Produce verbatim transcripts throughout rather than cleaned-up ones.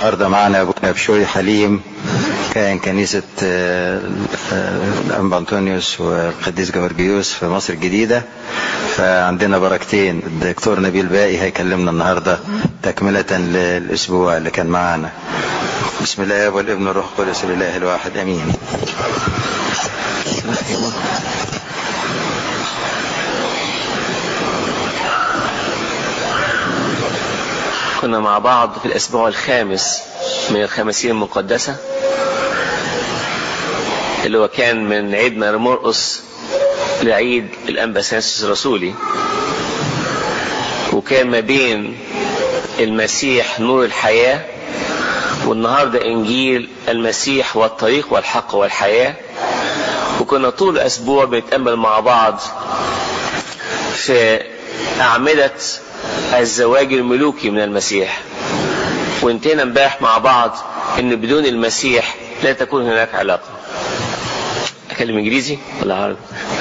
النهارده معنا ابونا بشوي حليم كائن كنيسة الأنبا أنطونيوس والقديس جورجيوس في مصر الجديدة. فعندنا بركتين. الدكتور نبيل باقي هيكلمنا النهارده تكملة للأسبوع اللي كان معانا. بسم الله والابن والروح القدس الإله الواحد آمين. كنا مع بعض في الأسبوع الخامس من الخمسين المقدسة اللي هو كان من عيد ماري مرقس لعيد الأنبا ثانوس الرسولي، وكان ما بين المسيح نور الحياة والنهاردة إنجيل المسيح والطريق والحق والحياة. وكنا طول الأسبوع بنتأمل مع بعض في أعمدة الزواج الملوكي من المسيح، وانتهينا امبارح مع بعض ان بدون المسيح لا تكون هناك علاقة. اكلم انجليزي ولا عربي؟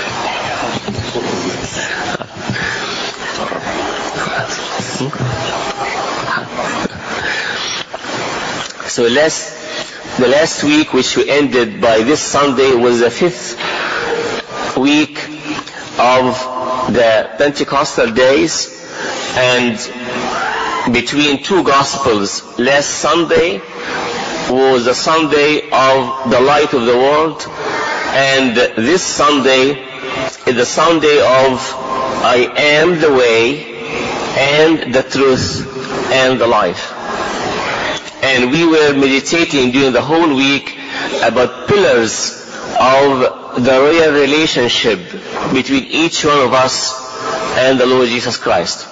So last, the last week which we ended by this Sunday was the fifth week of the Pentecostal days, and between two Gospels. Last Sunday was the Sunday of the light of the world, and this Sunday is the Sunday of I am the way and the truth and the life. And we were meditating during the whole week about pillars of the royal relationship between each one of us and the Lord Jesus Christ.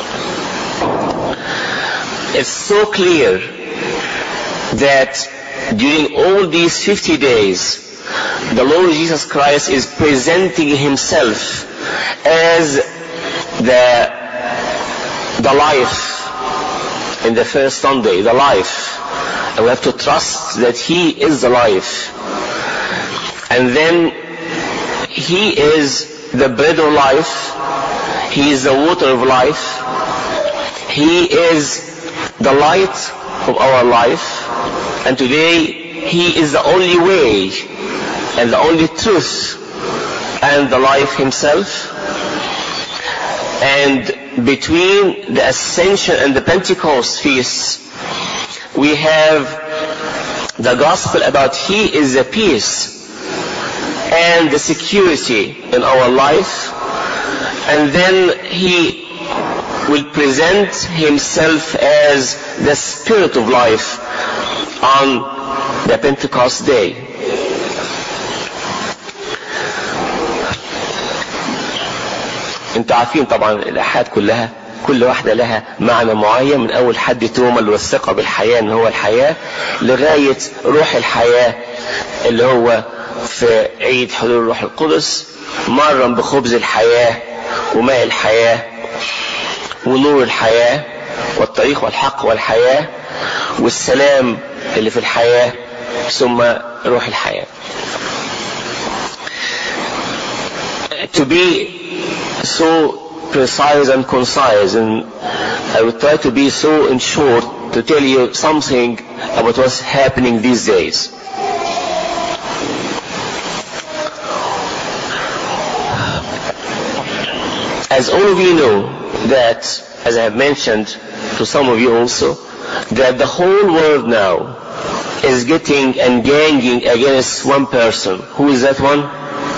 It's so clear that during all these fifty days, the Lord Jesus Christ is presenting himself as the, the life in the first Sunday, the life. And we have to trust that he is the life. And then he is the bread of life. He is the water of life. He is the light of our life. And today he is the only way and the only truth and the life himself. And between the Ascension and the Pentecost feasts, we have the gospel about he is the peace and the security in our life. And then he will present himself as the spirit of life on the Pentecost day. انتوا عارفين طبعا الأحاد كلها كل واحدة لها معنى معين، من أول حد توما اللي هو الثقة بالحياة ان هو الحياة، لغاية روح الحياة اللي هو في عيد حلول الروح القدس، مرة بخبز الحياة وماء الحياة ونور الحياة والطريق والحق والحياة والسلام اللي في الحياة، ثم روح الحياة. To be so precise and concise, and I will try to be so in short to tell you something about what's happening these days. As all of you know that, as I have mentioned to some of you also, that the whole world now is getting and ganging against one person. Who is that one?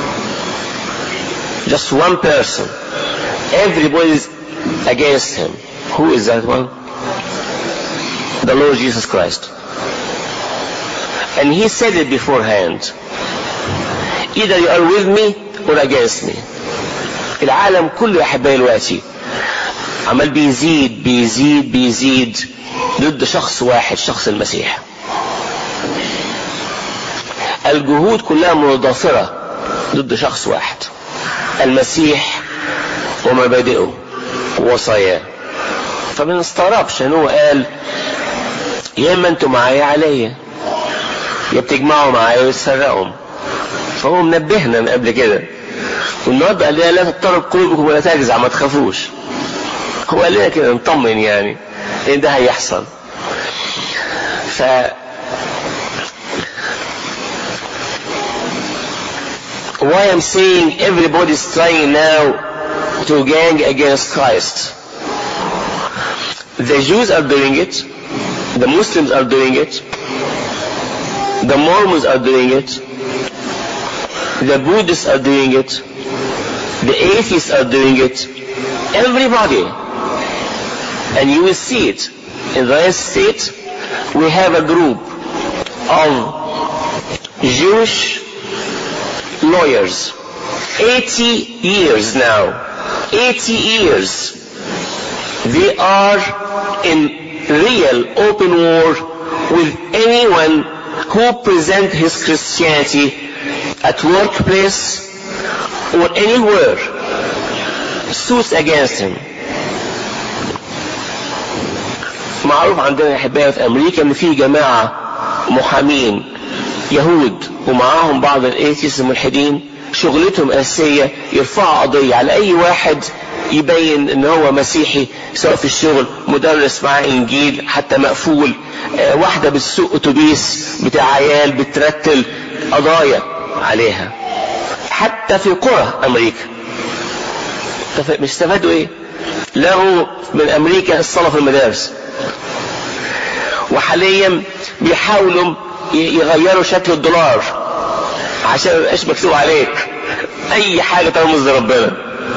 Just one person. Everybody is against him. Who is that one? The Lord Jesus Christ. And he said it beforehand. Either you are with me or against me. العالم كله يا أحبائي دلوقتي عمال بيزيد بيزيد بيزيد ضد شخص واحد، شخص المسيح. الجهود كلها منضافرة ضد شخص واحد، المسيح ومبادئه ووصاياه. فما نستغربش ان هو قال يا اما انتوا معايا عليا، يا بتجمعوا معايا وتسرقهم. فهو منبهنا من قبل كده، والنهارده قال لنا لا تضطرب قلوبكم ولا تجزع، ما تخافوش. هو قال لنا كده نطمن يعني، لان ده هيحصل. ف why I'm saying everybody is trying now to gang against Christ. The Jews are doing it, the Muslims are doing it, the Mormons are doing it, the Buddhists are doing it, the atheists are doing it, everybody. And you will see it. In the United States, we have a group of Jewish lawyers, eighty years now, eighty years. They are in real open war with anyone who presents his Christianity at workplace or anywhere, suits against him. معروف عندنا يا احبائي في امريكا ان في جماعه محامين يهود ومعاهم بعض الايثيس الملحدين شغلتهم اساسيه يرفعوا قضيه على اي واحد يبين ان هو مسيحي، سواء في الشغل مدرس معاه انجيل حتى مقفول، آه واحده بتسوق اتوبيس بتاع عيال بترتل قضايا عليها حتى في قرى امريكا. مش استفادوا ايه؟ لغوا من امريكا الصلاه في المدارس، وحاليا بيحاولوا يغيروا شكل الدولار عشان ما يبقاش مكتوب عليك اي حاجه ترمز لربنا.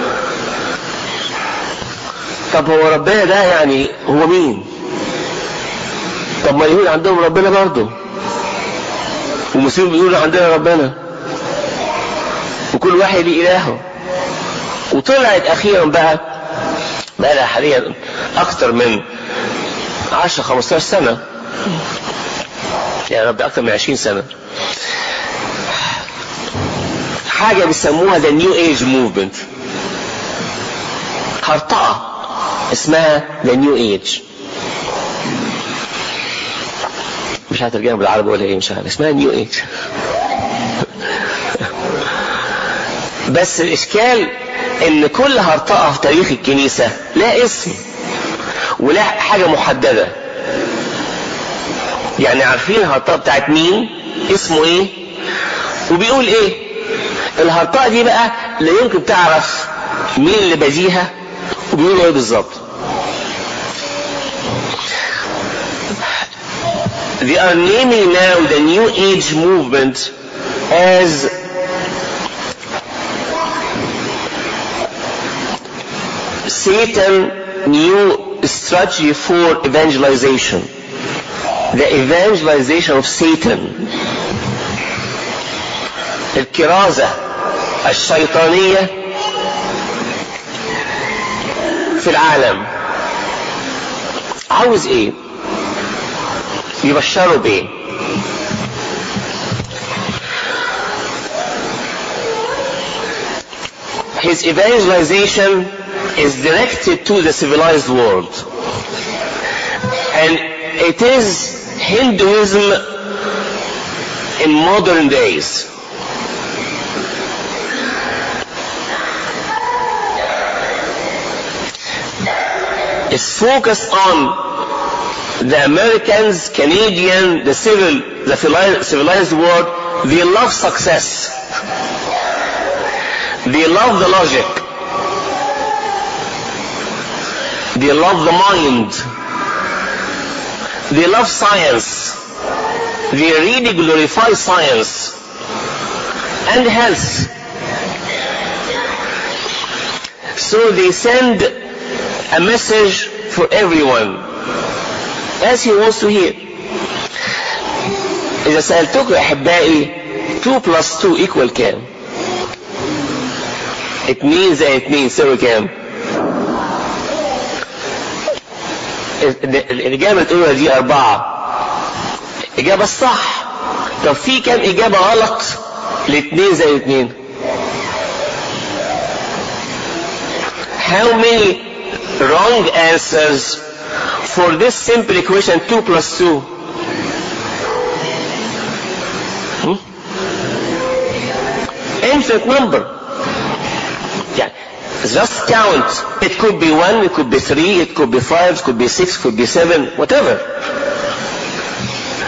طب هو ربنا ده يعني هو مين؟ طب ما اليهود عندهم ربنا برضه، والمسلمين بيقولوا عندنا ربنا، وكل واحد ليه الهه. وطلعت اخيرا بقى بقى لها حاليا اكتر من عشرة خمستاشر سنه، يعني ربي اكتر من عشرين سنه، حاجه بيسموها the new age movement، هرطقه اسمها the new age. مش هترجمها بالعربي ولا ايه، مش عارف، اسمها new age. بس الاشكال ان كل هرطقه في تاريخ الكنيسه لا اسم ولا حاجه محدده. يعني عارفين الهرطقه بتاعت مين، اسمه ايه وبيقول ايه. الهرطقه دي بقى لا يمكن تعرف مين اللي باديها وبيقولوا ايه بالظبط. They are naming now the new age movement as Satan new strategy for evangelization. The evangelization of Satan. الكرازة الشيطانية في العالم. عاوز ايه؟ يبشروا بايه؟ His evangelization is directed to the civilized world, and it is Hinduism in modern days. It's focused on the Americans, Canadian, the civil, the civilized world. They love success. They love the logic. They love the mind. They love science. They really glorify science and health. So they send a message for everyone as he wants to hear. إذا سألتكم أحبائي two plus two equal كام؟ اتنين زائد اتنين يساوي كام؟ الإجابة اللي تقولها دي أربعة. إجابة الصح. طب في كام إجابة غلط لاتنين زائد اتنين؟ How many wrong answers for this simple equation two plus two? Hmm? Infinite number. Yeah. Just count. It could be one, it could be three, it could be five, it could be six, it could be seven, whatever.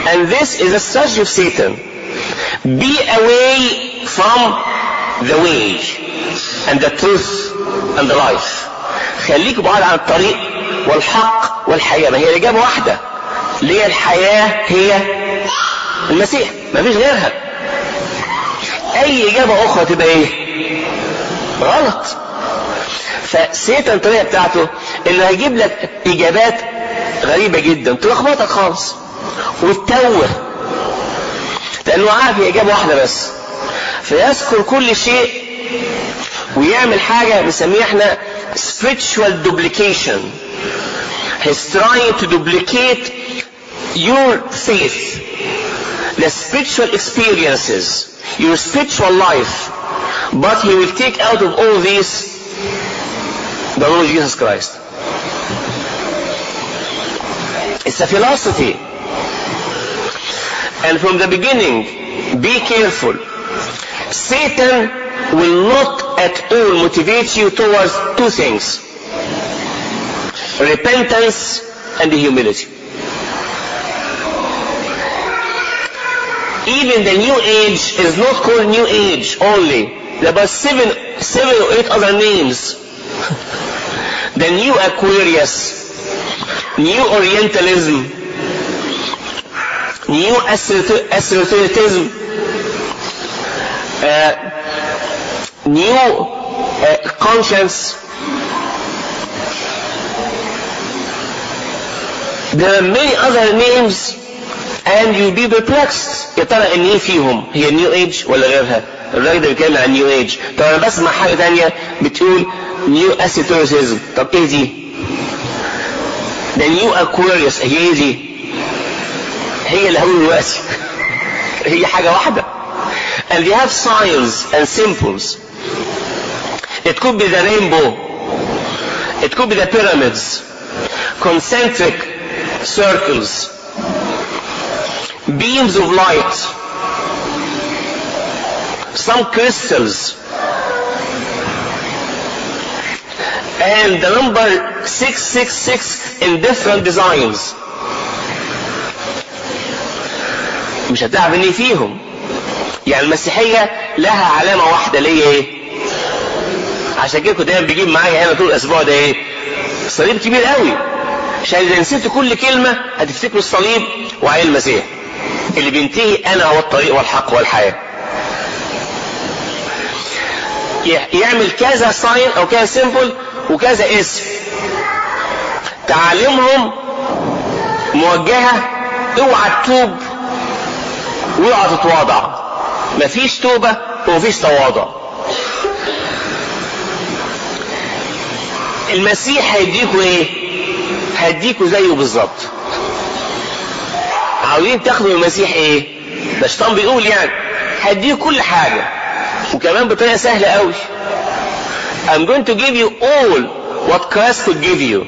And this is a strategy of Satan. Be away from the way and the truth and the life. خليك بعاد عن الطريق والحق والحياة. ما هي الإجابة واحدة. ليه الحياة هي المسيح، ما فيش غيرها. أي إجابة أخرى تبقى إيه؟ غلط. فسيتان الطريقة بتاعته إنه هيجيب لك إجابات غريبة جدا تلخبطك خالص وتتوه، لأنه عارف هي إجابة واحدة بس، فيذكر كل شيء ويعمل حاجة بنسميها احنا spiritual duplication. He's trying to duplicate your faith, the spiritual experiences, your spiritual life, but he will take out of all these the Lord Jesus Christ. It's a philosophy. And from the beginning, be careful. Satan will not at all motivate you towards two things: repentance and humility. Even the New Age is not called New Age only. There are seven, seven or eight other names. The New Aquarius, New Orientalism, New Esotericism, uh, New uh, Conscience. There are many other names and you'll be perplexed. يا ترى ان ايه فيهم؟ هي نيو ايج ولا غيرها؟ الراجل ده بيتكلم عن نيو ايج. طب انا بسمع حاجه ثانيه بتقول نيو اسيتوريسيزم. طب ايه دي؟ ده نيو اكواريوس. هي ايه دي؟ هي اللي هقوله دلوقتي. هي حاجه واحده. And they have signs and symbols. It could be the rainbow. It could be the pyramids, concentric circles, beams of light, some crystals, and the number six six six in different designs. مش هتعرف ان فيهم. يعني المسيحية لها علامة واحدة اللي هي ايه؟ عشان كده كنت دايما بيجيب معايا هنا طول الاسبوع ده ايه؟ صليب كبير قوي، عشان اذا نسيت كل كلمة هتفتكروا الصليب وعين المسيح اللي بينتهي انا هو الطريق والحق والحياة. يعمل كذا ساين او كذا سيمبل وكذا اسم، تعاليمهم موجهة اوعى تتوب واوعى تتواضع. مفيش توبة ومفيش تواضع. المسيح هيديكوا ايه؟ هيديكوا زيه بالظبط. عاوزين تاخدوا المسيح ايه؟ ده الشيطان بيقول يعني هيديكوا كل حاجة وكمان بطريقة سهلة قوي. I'm going to give you all what Christ could give you.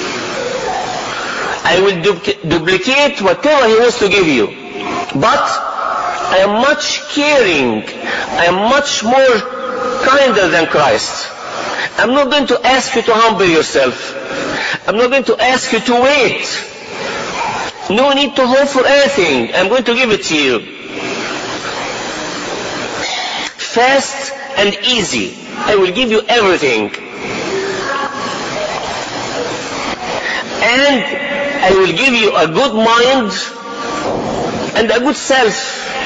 I will duplicate whatever he wants to give you. But I am much caring. I am much more kinder than Christ. I'm not going to ask you to humble yourself. I'm not going to ask you to wait. No need to hope for anything. I'm going to give it to you. Fast and easy. I will give you everything. And I will give you a good mind and a good self.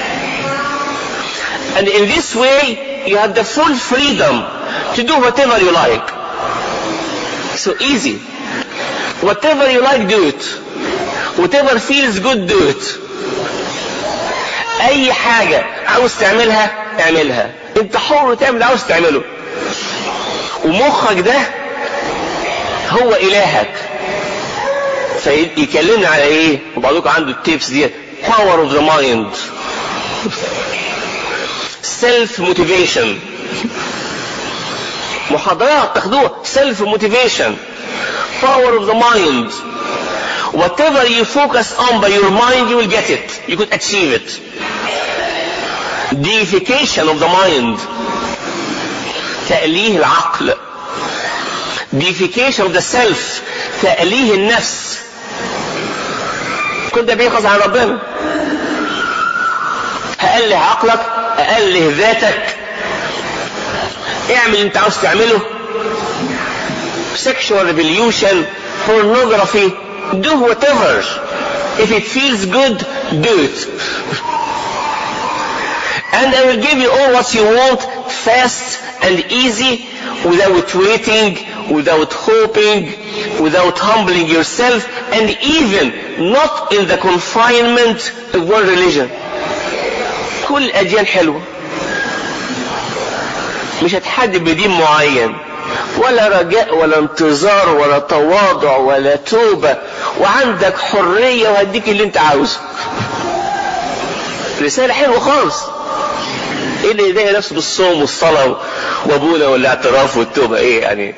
And in this way, you have the full freedom to do whatever you like. So easy. Whatever you like, do it. Whatever feels good, do it. أي حاجة عاوز تعملها اعملها. أنت حر تعمل عاوز تعمله. ومخك ده هو إلهك. فيكلمنا على إيه؟ وبعضكم عنده التيبس دي. Power of the mind. Self motivation. محاضرات تاخدوها. Self motivation. Power of the mind. Whatever you focus on by your mind, you will get it. You could achieve it. Deification of the mind. تأليه العقل. Deification of the self. تأليه النفس. كل ده بيخلص عن ربنا. هأله عقلك، أأله ذاتك، اعمل اللي انت عاوز تعمله. sexual revolution, pornography, do whatever. If it feels good, do it. And I will give you all what you want, fast and easy, without waiting, without hoping, without humbling yourself, and even not in the confinement of one religion. كل الأديان حلوة، مش هتحدد بدين معين، ولا رجاء ولا انتظار ولا تواضع ولا توبة، وعندك حرية وهديك اللي انت عاوزه. رسالة حلوة خالص. ايه اللي يضايق نفسه بالصوم والصلاة وابونا والاعتراف والتوبة؟ ايه يعني؟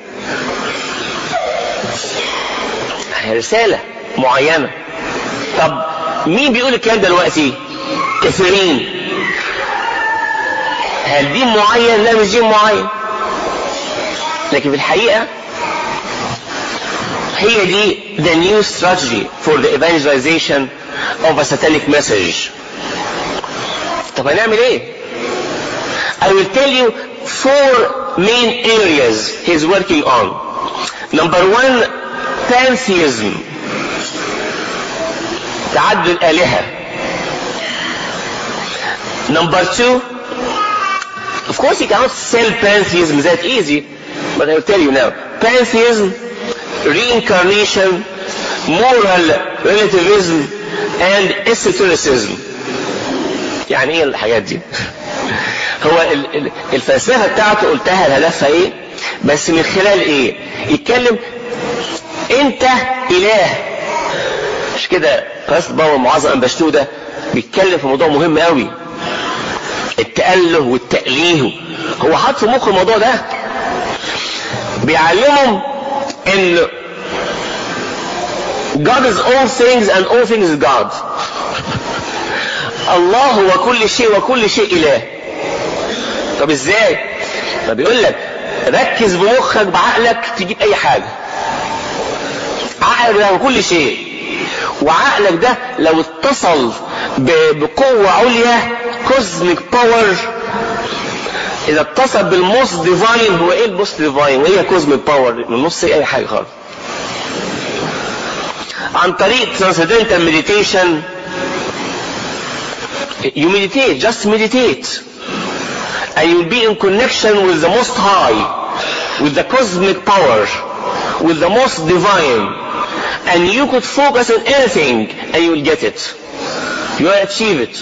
رسالة معينة. طب مين بيقول الكلام دلوقتي؟ كثيرين. هل دين معين؟ لا، مش دين معين، لكن في الحقيقة هي دي the new strategy for the evangelization of a satanic message. طب هنعمل ايه؟ I will tell you four main areas he's working on. Number one, pantheism, تعدد الآلهة. Number two, of course you cannot sell pantheism that easy, but I will tell you now. Pantheism, reincarnation, moral relativism, and esotericism. يعني ايه الحاجات دي؟ هو الفلسفة بتاعته قلتها الهدفها ايه، بس من خلال ايه؟ يتكلم انت اله. مش كده قداسة البابا المعظم أنبشتو ده بيتكلم في موضوع مهم قوي، التأله والتأليه. هو حاط في مخ الموضوع ده، بيعلمهم ان God is all things and all things is God. الله هو كل شيء وكل شيء إله. طب ازاي؟ فبيقول لك ركز بمخك بعقلك تجيب اي حاجة. عقلك ده كل شيء، وعقلك ده لو اتصل بقوة عليا كوزميك باور، اذا اتصل بالموست ديفاين. هو ايه الموست ديفاين وهي كوزميك باور؟ من نص اي حاجة خالص. عن طريق transcendental meditation you meditate, just meditate, and you'll be in connection with the most high, with the cosmic power, with the most divine, and you could focus on anything and you will get it, you will achieve it.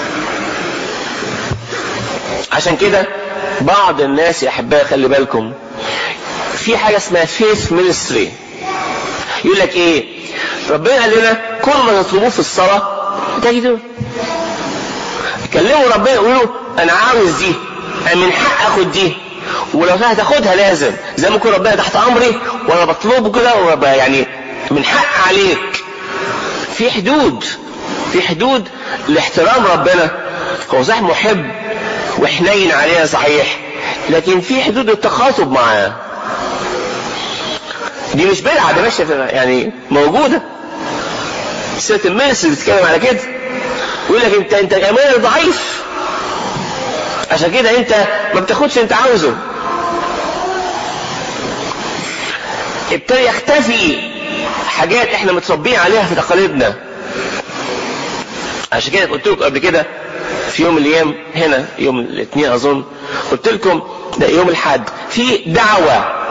عشان كده بعض الناس يا احبائي خلي بالكم، في حاجة اسمها faith ministry. يقول لك ايه؟ ربنا قال لنا كل ما تطلبوه في الصلاة تجدوه. كلموا ربنا يقولوا انا عاوز دي، انا من حق اخد دي، ولو هتاخدها لازم، زي ما يكون ربنا تحت امري وانا بطلبه كده، يعني من حق عليك. في حدود، في حدود لاحترام ربنا. هو صحيح محب وحنين علينا صحيح، لكن في حدود التخاطب معاه. دي مش بدعة، دي ماشية يعني موجودة. سيرة المنس بتتكلم على كده، يقول لك انت انت ايمان ضعيف، عشان كده انت ما بتاخدش انت عاوزه. ابتدى يختفي حاجات احنا متربيين عليها في تقاليدنا. عشان كده قلت لكم قبل كده في يوم من الايام هنا، يوم الاثنين اظن، قلت لكم ده يوم الحد في دعوة.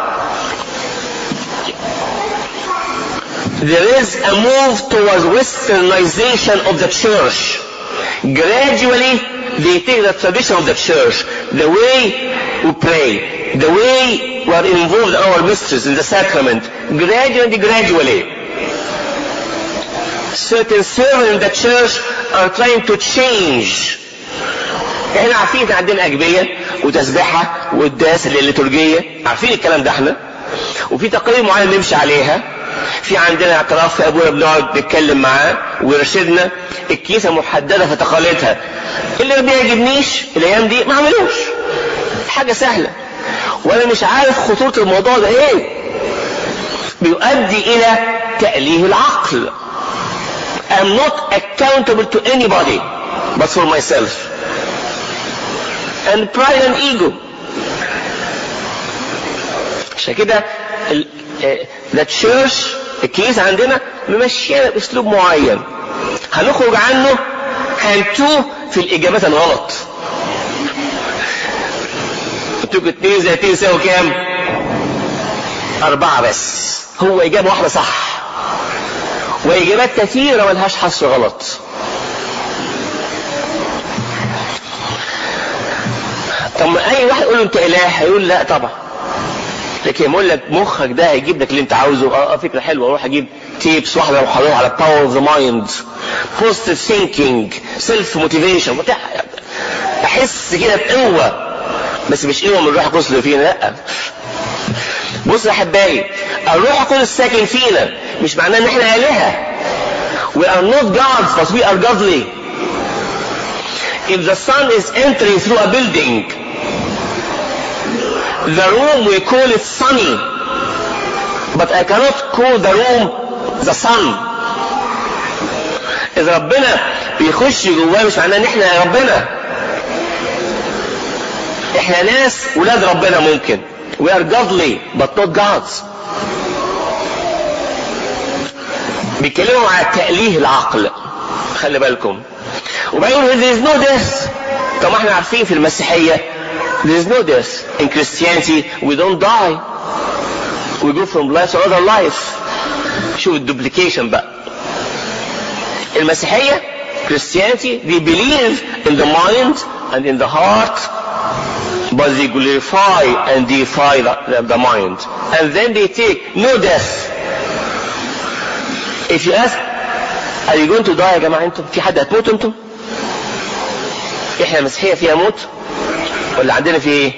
There is a move towards westernization of the church. Gradually they take the tradition of the church, the way we pray, the way we are involved in our mysteries, in the sacrament. Gradually, gradually. Certain servants in the church are trying to change. احنا عارفين ان عندنا أجبية وتسبيحة والقداس الليتورجية، عارفين الكلام ده احنا، وفي تقاليد معينة نمشي عليها. في عندنا اعتراف في ابونا بنقعد نتكلم معاه ويرشدنا. الكنيسه محدده في تقاليدها. اللي ما بيعجبنيش الايام دي ما اعملوش، حاجه سهله. وانا مش عارف خطوره الموضوع ده ايه. بيؤدي الى تأليه العقل. I'm not accountable to anybody but for myself. And pride and ego. عشان كده the church الكنيسة عندنا ممشينا باسلوب معين، هنخرج عنه هنتوه في الاجابات الغلط. قلت لكم اتنين زي اتنين يساوي كام؟ اربعة بس. هو اجابة واحدة صح واجابات كثيرة ملهاش حصر غلط. طب ما اي واحد يقول له انت اله هيقول لا طبعا، لكن يقول لك مخك ده هيجيب لك اللي انت عاوزه. اه فكره حلوه، اروح اجيب تيبس واحده اروح اروح على باور اوف ذا مايند، بوزيتيف ثينكينج، سيلف موتيفيشن، احس كده بقوه، بس مش قوه من الروح القدس اللي فينا، لا. بص يا احبائي، الروح القدس الساكن فينا مش معناه ان احنا الهه. we are not gods but we are godly. If the sun is entering through a building, the room we call it sunny, but I cannot call the room the sun. إذا ربنا بيخش جواه مش معناه ان احنا ربنا. احنا ناس ولاد ربنا ممكن. We are godly but not gods. بيتكلموا على تأليه العقل، خلي بالكم. وبيقولوا there is no death. طب احنا عارفين في المسيحية there is no death. In Christianity we don't die. We go from life to other life. شوف الدوبليكيشن بقى. المسيحية Christianity they believe in the mind and in the heart, but they glorify and deify the, the, the mind. And then they take no death. If you ask are you going to die يا جماعة انتم؟ في حد هتموت انتم؟ احنا المسيحية فيها موت ولا عندنا في ايه؟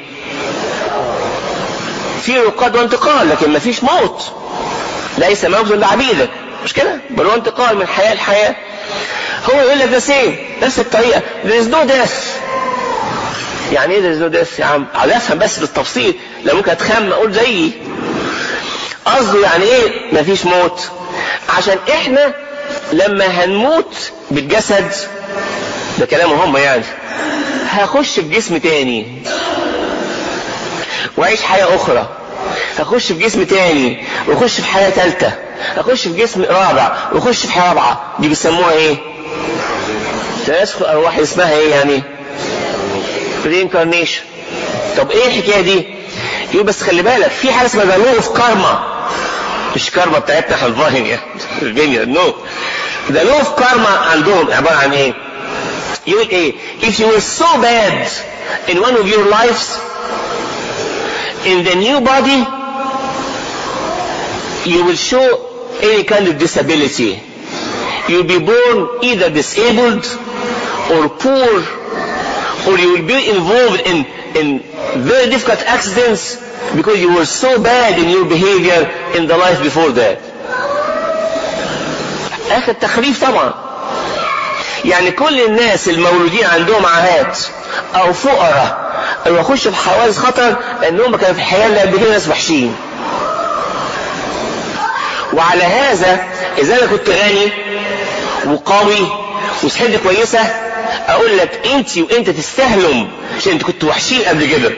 في رقاد وانتقال، لكن ما فيش موت. ليس موت الا عبيدك، مش كده؟ بل هو انتقال من حياة لحياة. هو يقول لك ده سيم نفس الطريقة there is no death. يعني ايه there is no death يا عم؟ على افهم بس بالتفصيل، لو ممكن اتخم اقول زيي. قصده يعني ايه ما فيش موت؟ عشان احنا لما هنموت بالجسد ده كلامهم هم يعني هخش في جسم تاني واعيش حياة اخرى، هخش في جسم تاني واخش في حياة ثالثة، هخش في جسم رابع واخش في حياة رابعة. دي بيسموها ايه؟ تناسخ ارواح. اسمها ايه يعني؟ reincarnation. طب ايه الحكاية دي؟ يقول بس خلي بالك في حاجة اسمها the law of karma. مش كارما بتاعتنا احنا الظاهر يعني الدنيا نو. the law of karma عندهم عبارة عن ايه؟ يقول ايه؟ if you were so bad in one of your lives, in the new body you will show any kind of disability. You'll be born either disabled or poor, or you will be involved in in very difficult accidents because you were so bad in your behavior in the life before that. اخر تخريف طبعا. يعني كل الناس المولودين عندهم عاهات او فقراء او يخشوا في حوادث خطر لانهم كانوا في الحياه اللي قبل كده ناس وحشين. وعلى هذا اذا انا كنت غني وقوي وصحتي كويسه اقول لك انت وانت تستهلم عشان انت كنت وحشين قبل كده.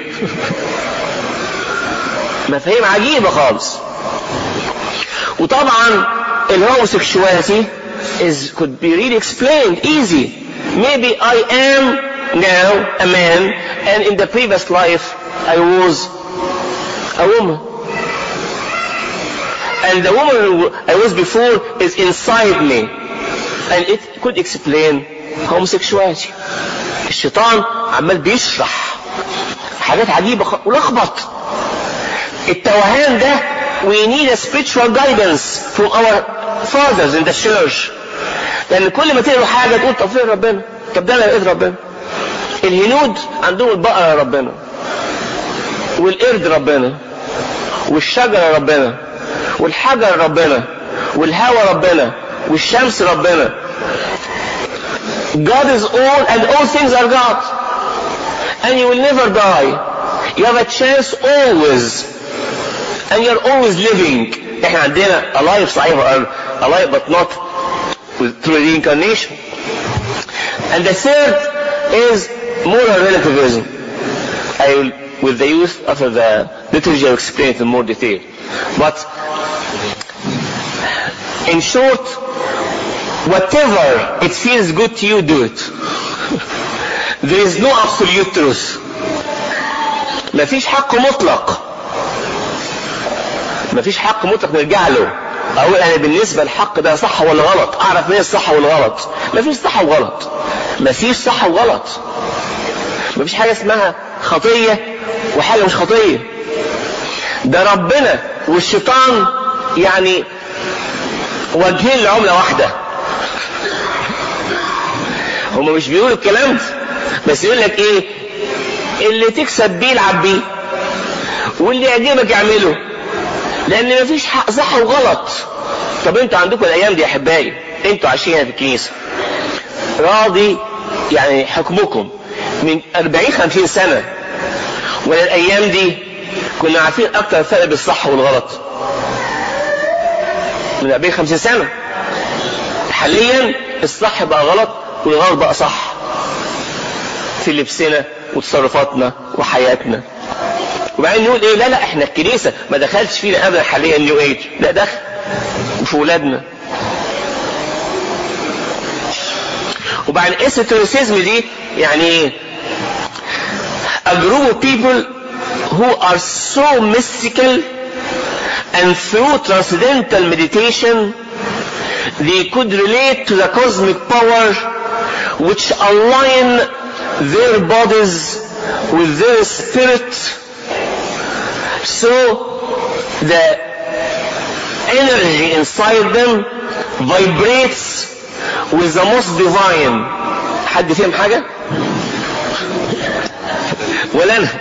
مفاهيم عجيبه خالص. وطبعا الهوموسيكشواليتي is could be really explained easy. Maybe I am now a man and in the previous life I was a woman, and the woman who I was before is inside me, and it could explain homosexuality. الشيطان عمال بيشرح حاجات عجيبة ولخبط. التوهان ده we need a spiritual guidance from our fathers in the church. لأن كل ما تقروا حاجة تقول طب فين ربنا؟ طب ده أنا لقيت ربنا. الهنود عندهم البقرة ربنا، والقرد ربنا، والشجرة ربنا، والحجر ربنا، والهواء ربنا، والشمس ربنا. God is all and all things are God. And you will never die. You have a chance always. And you're always living. احنا عندنا alive صحيح alive but not through reincarnation. And the third is moral relativism. I will, with the use of the liturgy, I'll explain it in more detail. But in short, whatever it feels good to you, do it. There is no absolute truth. مفيش حق مطلق. مفيش حق مطلق نرجع له اقول انا بالنسبه الحق ده صح ولا غلط، اعرف مين الصح والغلط. مفيش صح وغلط، مفيش صح وغلط. مفيش حاجه اسمها خطيه وحاجه مش خطيه. ده ربنا والشيطان يعني وجهين لعمله واحده. هما مش بيقولوا الكلام ده، بس يقول لك ايه؟ اللي تكسب بيه العب بيه، واللي يعجبك اعمله، لان مفيش حق صح وغلط. طب انتوا عندكم الايام دي يا احبائي، انتوا عايشينها في الكنيسه، راضي يعني حكمكم من أربعين خمسين سنه، ولا الايام دي كنا عارفين اكتر الفرق بالصح والغلط؟ من أربعين خمسين سنه. حاليا الصح بقى غلط والغلط بقى صح في لبسنا وتصرفاتنا وحياتنا. وبعدين نقول ايه؟ لا لا احنا الكنيسه ما دخلتش فينا ابدا حاليا نيو ايج. لا دخل وفي ولادنا. وبعدين اسوتيريسيزم دي يعني ايه؟ a group of people who are so mystical and through transcendental meditation they could relate to the cosmic power which align their bodies with their spirit, so the energy inside them vibrates with the most divine. حد فهم حاجة؟ ولا أنا؟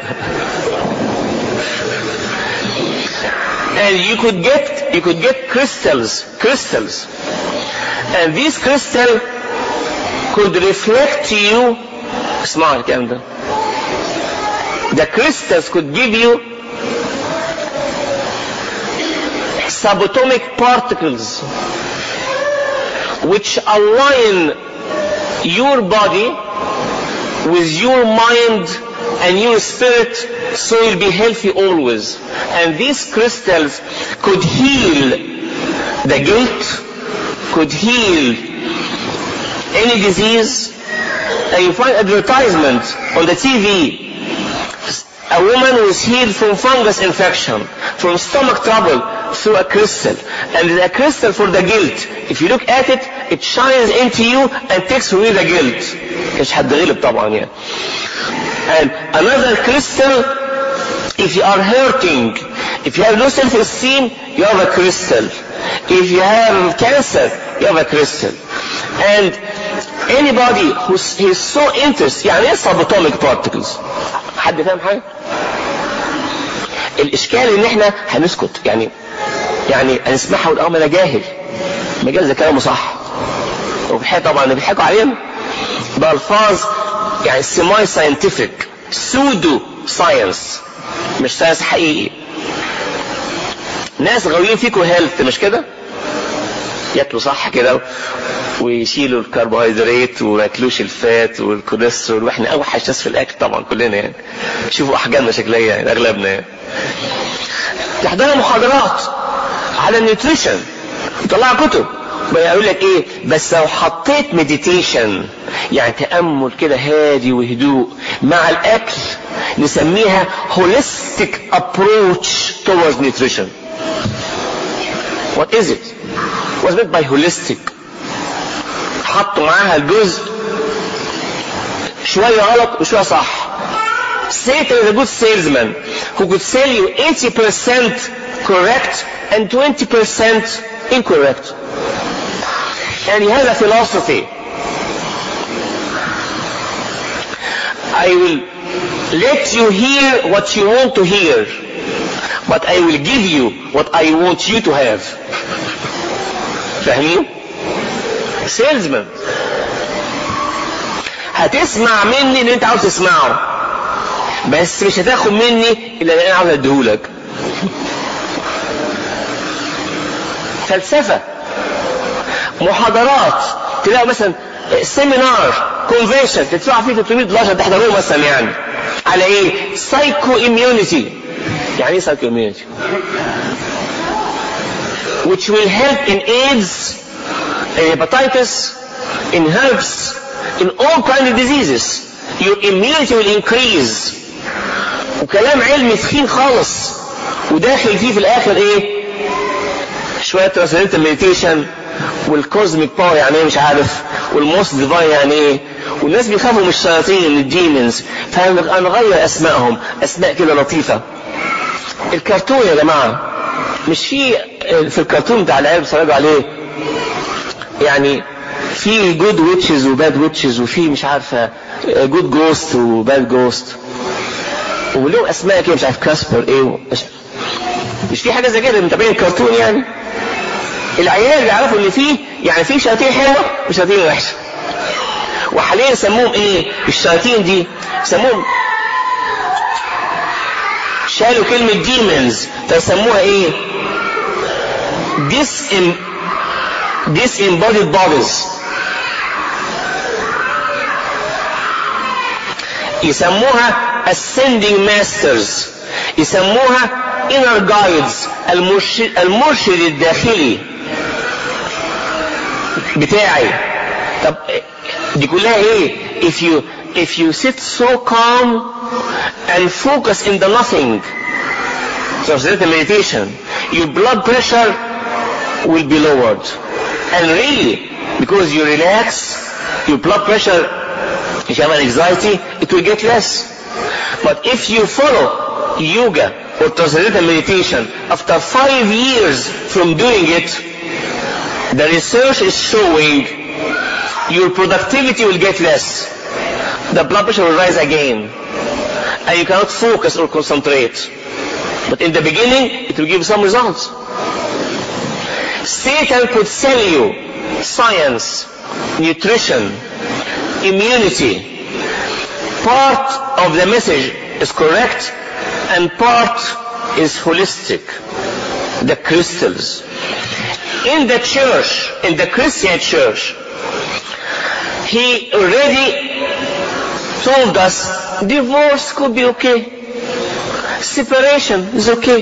And you could get you could get crystals crystals and these crystals could reflect to you. اسمعوا الكلام ده. The crystals could give you subatomic particles which align your body with your mind and your spirit, so you'll be healthy always. And these crystals could heal the guilt, could heal any disease. And you find advertisement on the T V. A woman was healed from fungus infection, from stomach trouble through a crystal. And a crystal for the guilt. If you look at it, it shines into you and takes away the guilt. مش حد غلب طبعا يعني. And another crystal, if you are hurting, if you have low self-esteem, you have a crystal. If you have cancer, you have a crystal. And anybody who is so interested, يعني ايه subatomic particles؟ حد فاهم حاجة؟ الاشكال ان احنا هنسكت، يعني يعني هنسمعها ونقول اه ما انا جاهل، ما جاهل ده كلامه صح. وبالحقيقة طبعا اللي بيضحكوا علينا بألفاظ يعني سيماي ساينتفك، سودو ساينس، مش ساينس حقيقي. ناس غاويين فيكوا هيلث، مش كده؟ ياكلوا صح كده ويشيلوا الكربوهيدرات وما ياكلوش الفات والكوليسترول، واحنا اوحش ناس في الاكل طبعا كلنا يعني. شوفوا احجامنا شكلها يعني اغلبنا يعني. تحضروا محاضرات على النيوتريشن، يطلعوا كتب يقول لك ايه؟ بس لو حطيت مديتيشن يعني تأمل كده هادي وهدوء مع الاكل، نسميها holistic approach towards nutrition. What is it? What's meant by holistic? حطوا معاها الجزء شوية غلط وشوية صح. Satan is a good salesman who could sell you eighty percent correct and twenty percent incorrect. And he has a philosophy. I will let you hear what you want to hear, but I will give you what I want you to have. فاهمين؟ سيلزمان. هتسمع مني اللي انت عاوز تسمعه، بس مش هتاخد مني الا اللي انا عاوز اديهولك. فلسفة. محاضرات، تلاقوا مثلا سيمينار كونفنشن تدفع فيه ثلاثمية دولار عشان تحضروه مثلا، يعني على ايه؟ سايكو اميونيتي. يعني ايه سايكو اميونيتي؟ which will help in AIDS, in hepatitis, in herpes, in all kinds of diseases. Your immunity will increase. وكلام علمي ثخين خالص، وداخل فيه في الاخر ايه؟ شويه ترانسندنتال مديتيشن والكوزميك باور يعني ايه مش عارف، والموست ديفاين يعني ايه، والناس بيخافوا من الشياطين من الديمونز، فهنغير اسمائهم اسماء كده لطيفه. الكرتون يا جماعه، مش في في الكرتون بتاع العيال بيتفرجوا عليه يعني في جود ويتشز وباد ويتشز، وفي مش عارفه جود جوست وباد جوست، ولهم اسماء كده مش عارف كاسبر ايه، مش في حاجه زي كده متابعين الكرتون يعني؟ العيال يعرفوا ان في يعني في شياطين حلوه وشياطين وحشه. وحاليا يسموهم ايه الشياطين دي؟ يسموهم، شالوا كلمه ديمونز فيسموها ايه؟ disembodied bodies. يسموها ascending masters، يسموها inner guides، المرشد, المرشد الداخلي بتاعي. طب دي كلها ايه؟ if you if you sit so calm and focus in the nothing, so that's the meditation, your blood pressure will be lowered, and really because you relax, your blood pressure, if you have an anxiety, it will get less. But if you follow yoga or transcendental meditation after five years from doing it, the research is showing your productivity will get less, the blood pressure will rise again, and you cannot focus or concentrate. But in the beginning it will give some results. Satan could sell you science, nutrition, immunity. Part of the message is correct and part is holistic. The crystals. In the church, in the Christian church, he already told us divorce could be okay. Separation is okay.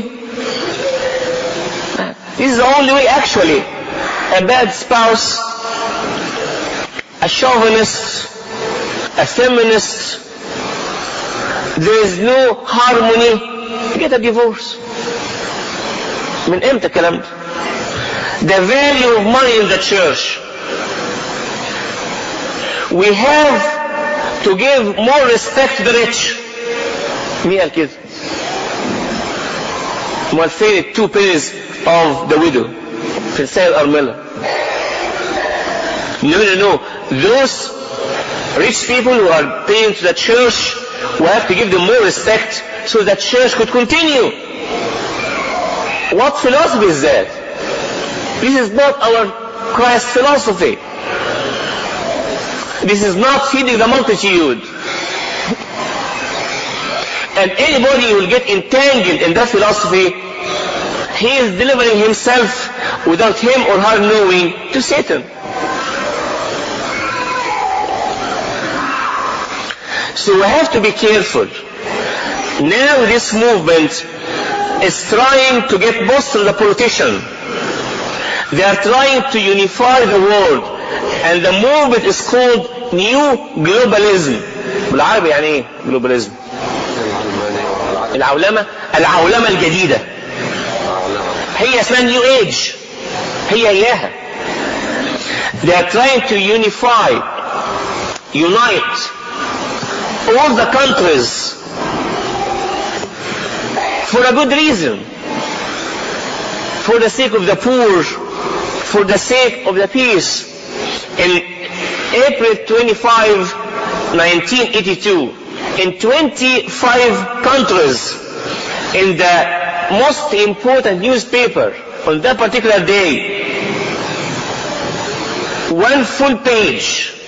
This is the only way actually. A bad spouse, a chauvinist, a feminist, there is no harmony, get a divorce. من امتى الكلام ده؟ The value of money in the church. We have to give more respect to the rich. مين قال كده؟ امال فين two pennies of the widow في السيد الأرملة؟ No, no, no. Those rich people who are paying to the church, we have to give them more respect so that church could continue. What philosophy is that? This is not our Christ philosophy. This is not feeding the multitude. And anybody who will get entangled in that philosophy, he is delivering himself without him or her knowing to Satan. So we have to be careful. Now this movement is trying to get most of the politicians. They are trying to unify the world, and the movement is called New Globalism. بالعربي يعني ايه globalism؟ العولمة العولمة الجديدة. هي اسمها New Age. هي إياها. They are trying to unify, unite all the countries for a good reason, for the sake of the poor, for the sake of the peace. In April twenty-fifth, nineteen eighty-two, in twenty-five countries, in the most important newspaper on that particular day, one full page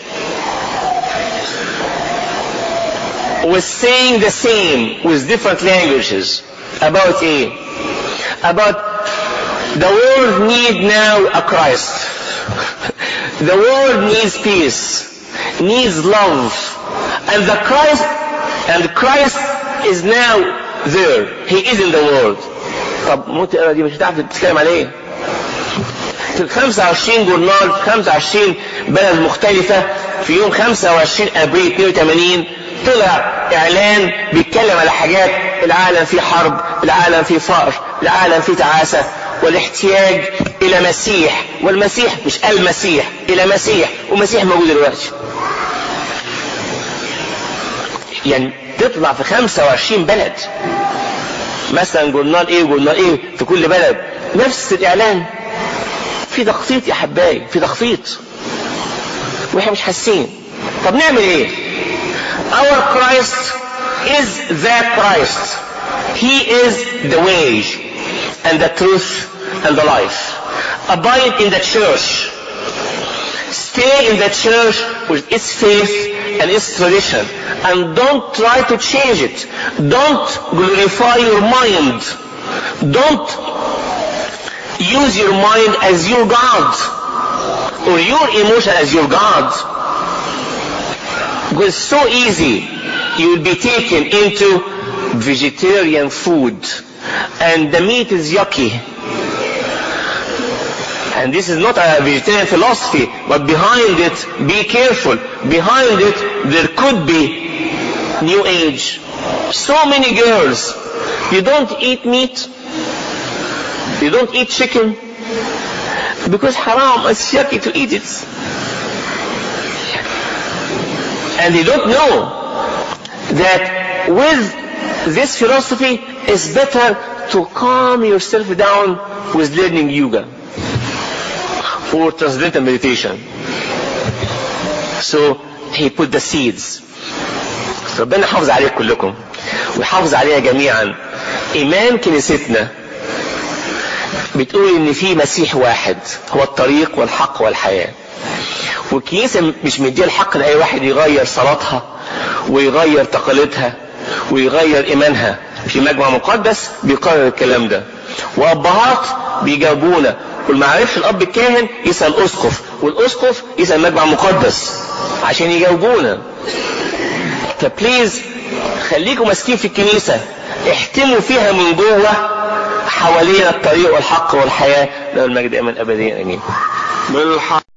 was saying the same with different languages about a about the world need now a Christ. The world needs peace, needs love, and the Christ and Christ is now there. He is in the world. طب مو تقرا دي مش هتعرف تتكلم عليه. في خمسة وعشرين جورنال في خمسة وعشرين بلد مختلفة في يوم خمسة وعشرين ابريل اثنين وثمانين طلع اعلان بيتكلم على حاجات: العالم فيه حرب، العالم فيه فقر، العالم فيه تعاسة، والاحتياج الى مسيح. والمسيح مش المسيح، الى مسيح، ومسيح موجود دلوقتي. يعني تطلع في خمسة وعشرين بلد مثلا جورنال ايه وجورنال ايه في كل بلد نفس الاعلان. في تخطيط يا حبايبي، في تخطيط واحنا مش حاسين. طب نعمل ايه؟ Our Christ is that Christ. He is the way and the truth and the life. Abide in the church. Stay in the church with its faith and its tradition, and don't try to change it. Don't glorify your mind. Don't use your mind as your God or your emotion as your God. Because it's so easy. You will be taken into vegetarian food and the meat is yucky. And this is not a vegetarian philosophy, but behind it, be careful. Behind it, there could be new age. So many girls, you don't eat meat, you don't eat chicken, because haram, it's yucky to eat it. And they don't know that with this philosophy, it's better to calm yourself down with learning yoga or transcendental meditation. So he put the seeds. ربنا يحافظ عليكم كلكم ويحافظ علينا جميعا. إيمان كنيستنا بتقول إن في مسيح واحد هو الطريق والحق والحياة. والكنيسة مش مديها الحق لأي واحد يغير صلاتها ويغير تقاليدها ويغير إيمانها. في مجمع مقدس بيقرر الكلام ده، وأبهات بيجاوبونا، واللي ما عرفش الأب الكاهن يسأل أسقف، والأسقف يسأل مجمع مقدس عشان يجاوبونا. فبليز خليكم ماسكين في الكنيسة، احتموا فيها من جوه حوالينا الطريق والحق والحياة. له المجد أمن أبديا. أمين.